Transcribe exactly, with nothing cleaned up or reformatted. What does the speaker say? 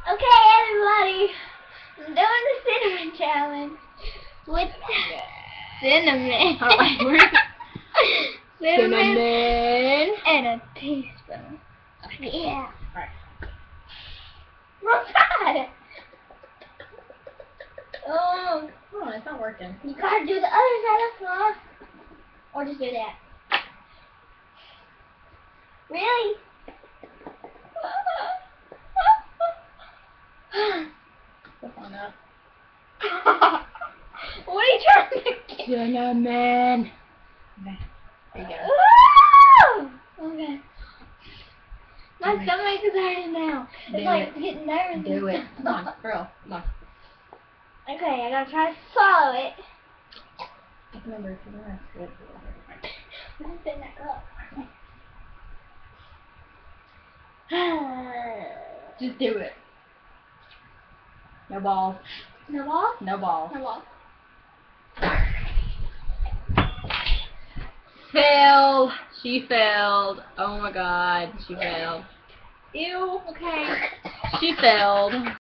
Okay, everybody, I'm doing the cinnamon challenge with cinnamon. Alright, we're cinnamon, cinnamon and a teaspoon. Yeah. Alright. Wrong side. Oh, Oh, it's not working. you gotta do the other side of the floor, or just do that. Really? Flip on up. What are you trying to get? Cinnamon. Okay. There you go. Woo! Okay. My Alright. stomach is hurting now. It's Do like it. getting nervous. Do it. Come on, girl. Come on. Okay, I gotta try to swallow it. Remember, if you want to spit it. Let me spit that up. Just do it. No balls. No ball? No balls. No ball. Failed. She failed. Oh my god, she failed. Ew, okay. She failed.